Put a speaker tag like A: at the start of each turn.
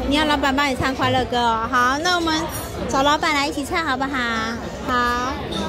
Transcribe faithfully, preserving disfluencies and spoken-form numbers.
A: 你要老板帮你唱快乐歌哦。好，那我们找老板来一起唱好不好？好。